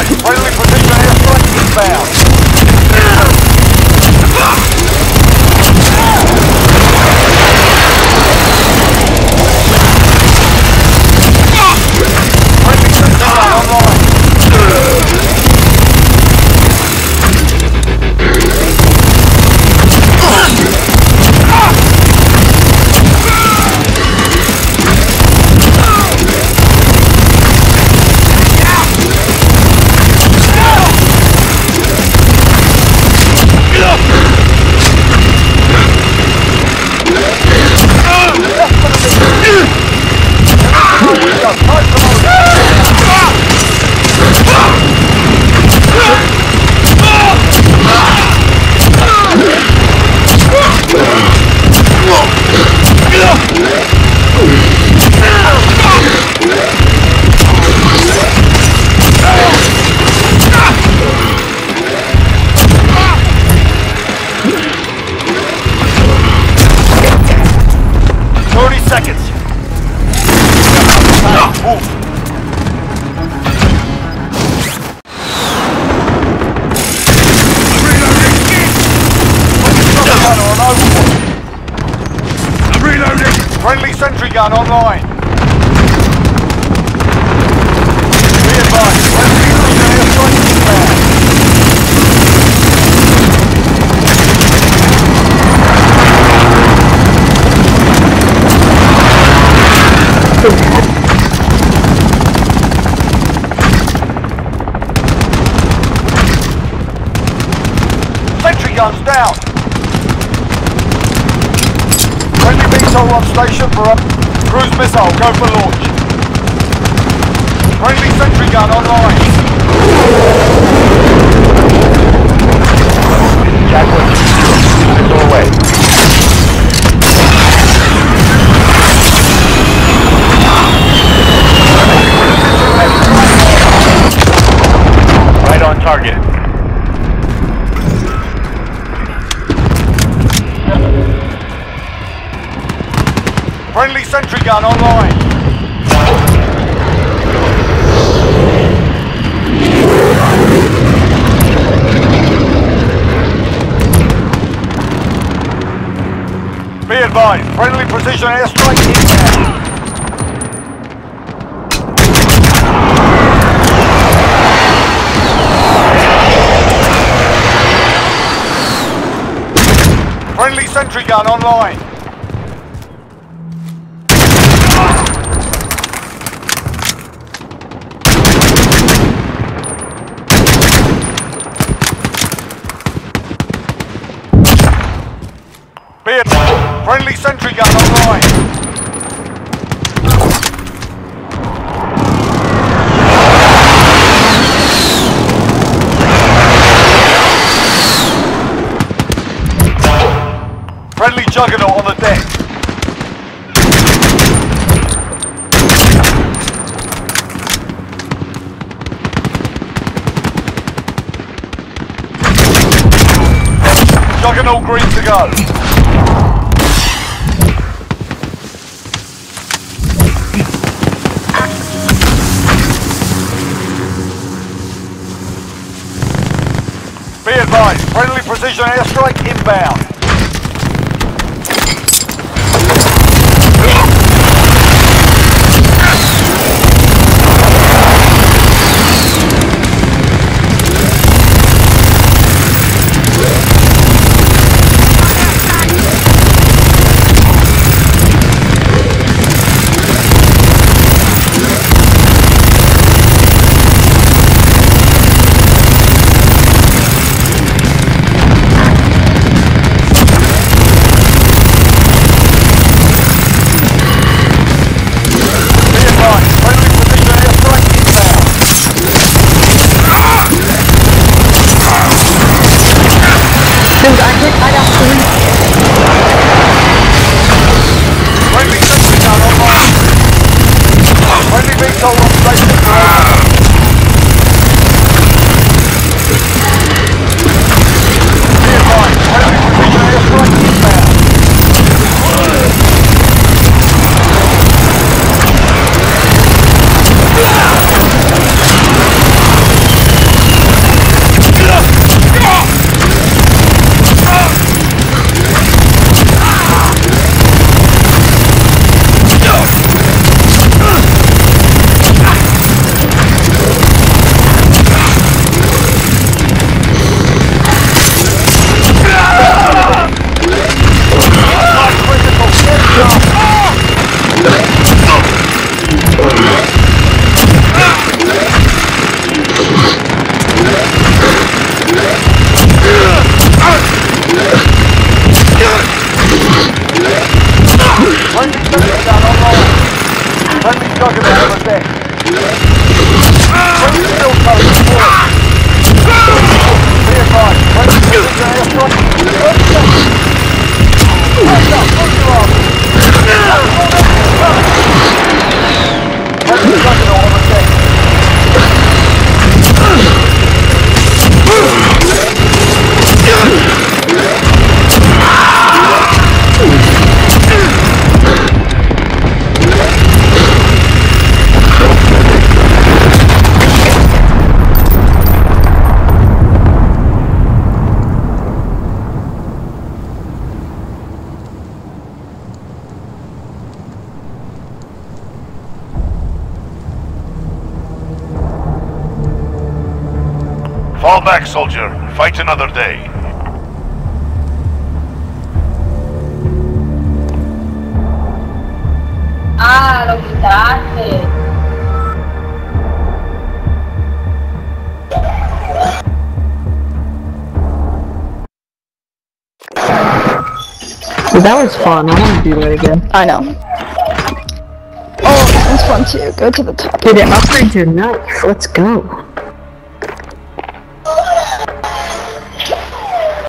advised, friendly precision airstrike inbound. Friendly sentry gun online. Be advised, friendly airstrike inbound. Sentry guns down. Friendly VTOL on station for a cruise missile. Go for launch. Friendly sentry gun online. Jaguar 2-0. Missile away. Right on target. Friendly sentry gun online. Be advised, friendly precision airstrike inbound. Friendly sentry gun online. Friendly sentry gun online. Friendly Juggernaut on the deck. Juggernaut green to go. Be advised, friendly precision airstrike inbound. Friendly juggernaut on the deck. Friendly still coming forward. Be advised, friendly precision airstrike. 30 seconds. Hands up, move your arms. Friendly juggernaut on the deck. Fall back, soldier. Fight another day. Ah, lo quitaste. Dude, that was fun. I want to do that again. I know. Oh, that was fun too. Go to the top. Dude, upgrade your NUKE. Let's go.